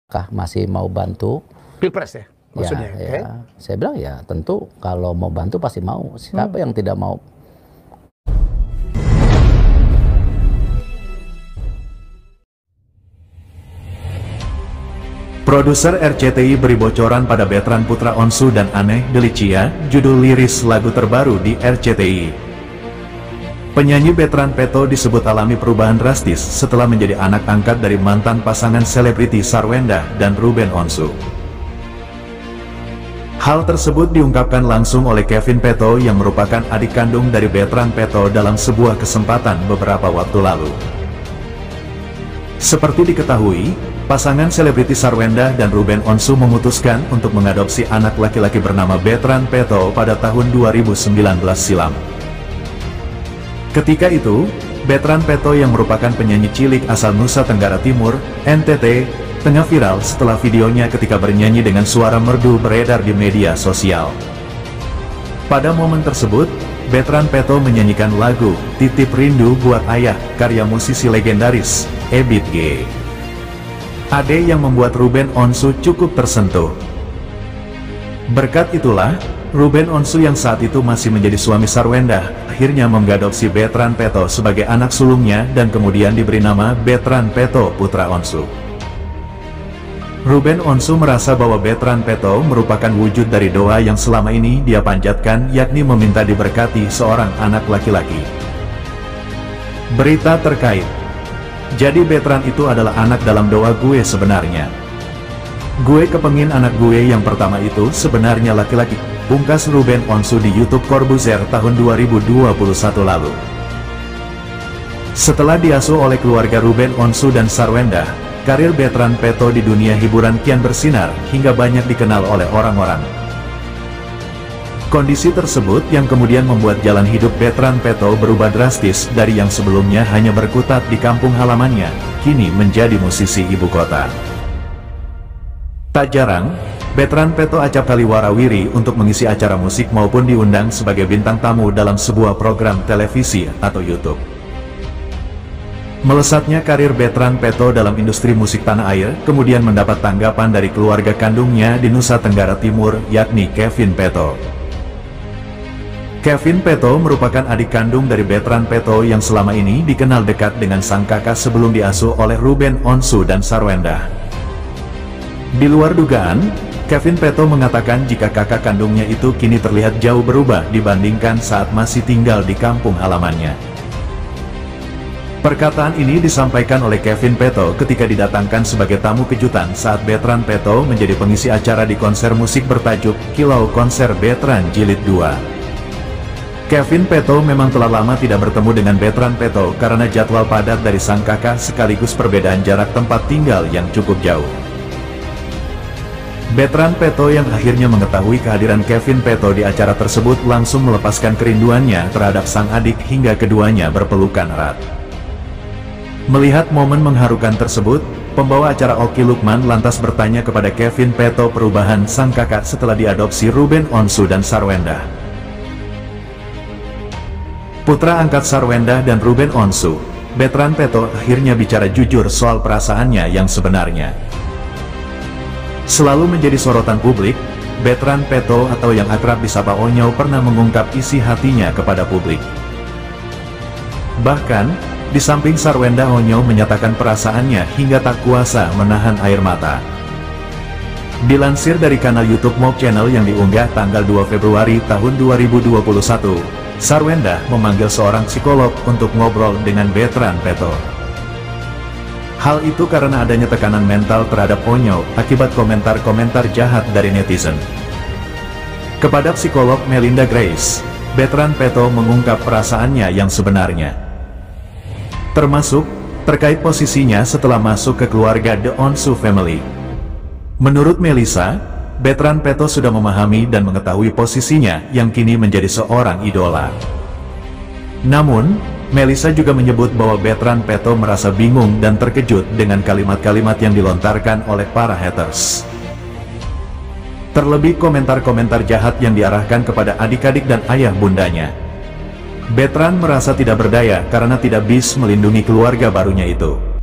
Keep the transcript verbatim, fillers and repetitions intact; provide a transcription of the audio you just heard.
Kah masih mau bantu? Pilpres ya? Maksudnya, Ya, oke. ya. Saya bilang ya tentu kalau mau bantu pasti mau. Siapa Hmm. yang tidak mau? Produser R C T I beri bocoran pada Betran Putra Onsu dan Aneh Delicia, judul liris lagu terbaru di R C T I. Penyanyi Betran Peto disebut alami perubahan drastis setelah menjadi anak angkat dari mantan pasangan selebriti Sarwenda dan Ruben Onsu. Hal tersebut diungkapkan langsung oleh Kevin Peto yang merupakan adik kandung dari Betran Peto dalam sebuah kesempatan beberapa waktu lalu. Seperti diketahui, pasangan selebriti Sarwenda dan Ruben Onsu memutuskan untuk mengadopsi anak laki-laki bernama Betran Peto pada tahun dua ribu sembilan belas silam. Ketika itu, Betran Peto yang merupakan penyanyi cilik asal Nusa Tenggara Timur, N T T, tengah viral setelah videonya ketika bernyanyi dengan suara merdu beredar di media sosial. Pada momen tersebut, Betran Peto menyanyikan lagu Titip Rindu Buat Ayah, karya musisi legendaris, Ebit G. Ade yang membuat Ruben Onsu cukup tersentuh. Berkat itulah, Ruben Onsu yang saat itu masih menjadi suami Sarwenda, akhirnya mengadopsi Betran Peto sebagai anak sulungnya dan kemudian diberi nama Betran Peto Putra Onsu. Ruben Onsu merasa bahwa Betran Peto merupakan wujud dari doa yang selama ini dia panjatkan, yakni meminta diberkati seorang anak laki-laki. Berita terkait. Jadi Betran itu adalah anak dalam doa gue sebenarnya. Gue kepengin anak gue yang pertama itu sebenarnya laki-laki, pungkas Ruben Onsu di YouTube Corbuzier tahun dua ribu dua puluh satu lalu. Setelah diasuh oleh keluarga Ruben Onsu dan Sarwenda, karir Betran Peto di dunia hiburan kian bersinar hingga banyak dikenal oleh orang-orang. Kondisi tersebut yang kemudian membuat jalan hidup Betran Peto berubah drastis dari yang sebelumnya hanya berkutat di kampung halamannya, kini menjadi musisi ibu kota. Tak jarang, Betran Peto acap kali warawiri untuk mengisi acara musik maupun diundang sebagai bintang tamu dalam sebuah program televisi atau YouTube. Melesatnya karir Betran Peto dalam industri musik tanah air kemudian mendapat tanggapan dari keluarga kandungnya di Nusa Tenggara Timur, yakni Kevin Peto. Kevin Peto merupakan adik kandung dari Betran Peto yang selama ini dikenal dekat dengan sang kakak sebelum diasuh oleh Ruben Onsu dan Sarwenda. Di luar dugaan, Kevin Peto mengatakan jika kakak kandungnya itu kini terlihat jauh berubah dibandingkan saat masih tinggal di kampung halamannya. Perkataan ini disampaikan oleh Kevin Peto ketika didatangkan sebagai tamu kejutan saat Betran Peto menjadi pengisi acara di konser musik bertajuk Kilau Konser Betran Jilid dua. Kevin Peto memang telah lama tidak bertemu dengan Betran Peto karena jadwal padat dari sang kakak sekaligus perbedaan jarak tempat tinggal yang cukup jauh. Betran Peto yang akhirnya mengetahui kehadiran Kevin Peto di acara tersebut langsung melepaskan kerinduannya terhadap sang adik hingga keduanya berpelukan erat. Melihat momen mengharukan tersebut, pembawa acara Oki Lukman lantas bertanya kepada Kevin Peto perubahan sang kakak setelah diadopsi Ruben Onsu dan Sarwenda. Putra angkat Sarwenda dan Ruben Onsu, Betran Peto akhirnya bicara jujur soal perasaannya yang sebenarnya. Selalu menjadi sorotan publik, Betran Peto atau yang akrab disapa Onyo pernah mengungkap isi hatinya kepada publik. Bahkan, di samping Sarwenda, Onyo menyatakan perasaannya hingga tak kuasa menahan air mata. Dilansir dari kanal YouTube Mob Channel yang diunggah tanggal dua Februari tahun dua ribu dua puluh satu, Sarwenda memanggil seorang psikolog untuk ngobrol dengan Betran Peto. Hal itu karena adanya tekanan mental terhadap Onyo akibat komentar-komentar jahat dari netizen. Kepada psikolog Melinda Grace, Betran Peto mengungkap perasaannya yang sebenarnya. Termasuk, terkait posisinya setelah masuk ke keluarga The Onsu Family. Menurut Melissa, Betran Peto sudah memahami dan mengetahui posisinya yang kini menjadi seorang idola. Namun, Melissa juga menyebut bahwa Betran Peto merasa bingung dan terkejut dengan kalimat-kalimat yang dilontarkan oleh para haters. Terlebih komentar-komentar jahat yang diarahkan kepada adik-adik dan ayah bundanya. Betran merasa tidak berdaya karena tidak bisa melindungi keluarga barunya itu.